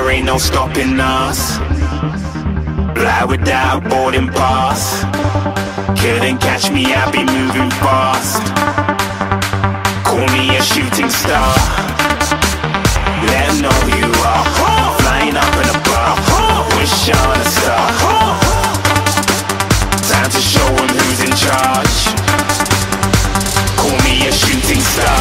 there ain't no stopping us. Fly without a boarding pass. Couldn't catch me, I'll be moving fast. Call me a shooting star. Let 'em know who you are. Flying up in a bar. Wish on a star. Time to show 'em who's in charge. Call me a shooting star.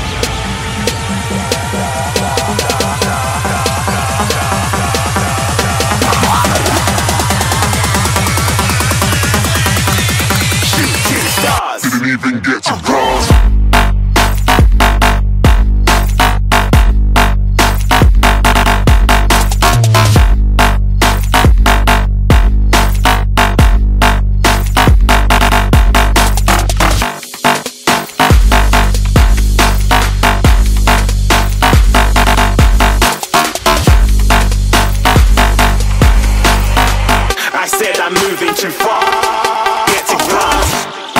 Didn't even get to cross. I said I'm moving too far. Get to glass.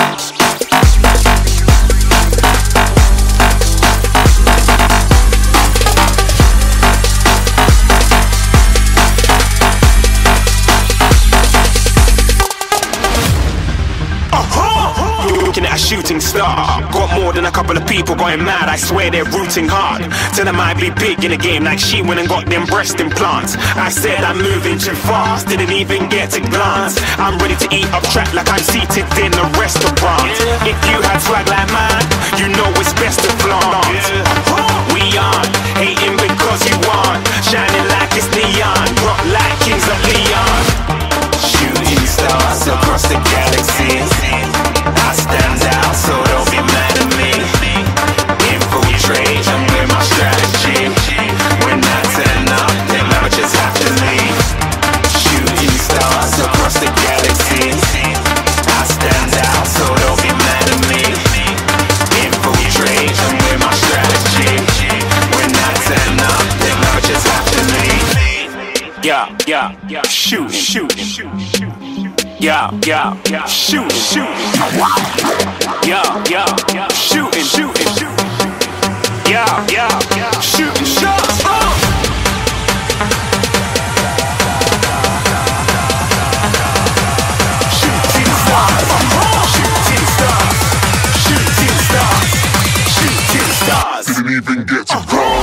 Looking at a shooting star. Got more than a couple of people going mad, I swear they're rooting hard. Tell them I'd be big in the game like she went and got them breast implants. I said I'm moving too fast, didn't even get to glance. I'm ready to eat up track like I'm seated in a restaurant. If you had swag like mine, you know it's best to flaunt. We aren't hating because you aren't shining like it's neon, rock like kings of Leon. Shooting stars across the galaxy. I stand out, so don't be mad at me. Infiltrate, I'm with my strategy. When I turn up, then I just have to leave. Shooting stars across the galaxy. I stand out, so don't be mad at me. Infiltrate, I'm with my strategy. When I turn up, then I just have to leave. Yeah, shooting. Yeah, shooting. Yeah, shooting. Yeah, shooting shots. Shooting stars. Shooting stars. Didn't even get to cross.